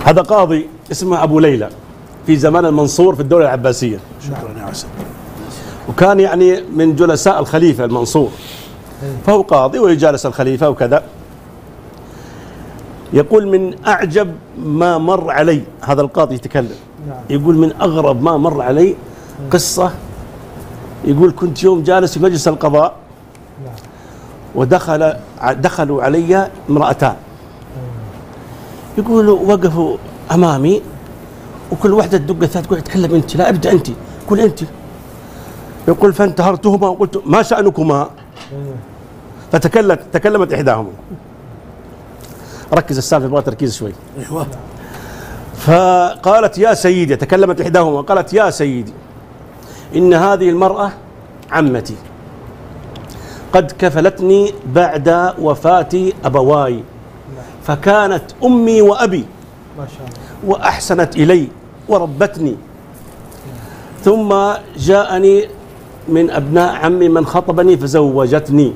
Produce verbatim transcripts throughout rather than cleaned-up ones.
هذا قاضي اسمه أبو ليلى في زمان المنصور في الدولة العباسية. شكرا يا حسن. وكان يعني من جلساء الخليفة المنصور، فهو قاضي ويجالس الخليفة وكذا. يقول من أعجب ما مر علي، هذا القاضي يتكلم، يقول من أغرب ما مر علي قصة. يقول كنت يوم جالس في مجلس القضاء ودخل دخلوا علي امرأتان، يقول وقفوا أمامي وكل واحدة تدق الثالث تقول تكلم أنت، لا ابدأ أنت، قل أنت. يقول فانتهرتهما وقلت ما شأنكما؟ فتكلمت تكلمت إحداهما، ركز السالفة يبغى تركيز شوي. ايوه. فقالت يا سيدي، تكلمت إحداهما قالت يا سيدي إن هذه المرأة عمتي قد كفلتني بعد وفاة أبواي، فكانت أمي وأبي ما شاء الله، وأحسنت إلي وربتني، ثم جاءني من أبناء عمي من خطبني فزوجتني.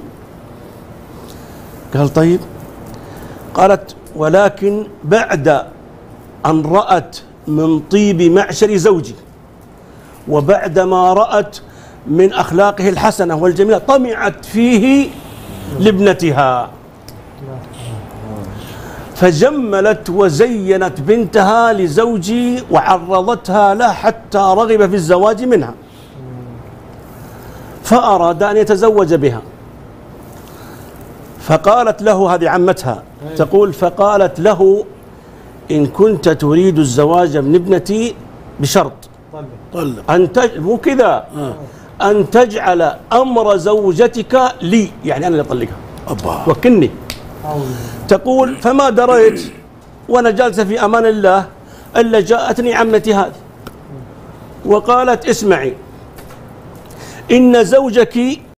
قال طيب. قالت ولكن بعد أن رأت من طيب معشر زوجي وبعد ما رأت من أخلاقه الحسنة والجميلة طمعت فيه لابنتها، فجملت وزينت بنتها لزوجي وعرضتها له حتى رغب في الزواج منها، فأراد أن يتزوج بها. فقالت له، هذه عمتها تقول، فقالت له إن كنت تريد الزواج من ابنتي بشرط طلق. أن تج... مو كذا آه. أن تجعل أمر زوجتك لي، يعني أنا اللي أطلقها، أبا. وكني. تقول فما دريت وأنا جالسة في أمان الله إلا جاءتني عمتي هذه وقالت اسمعي إن زوجك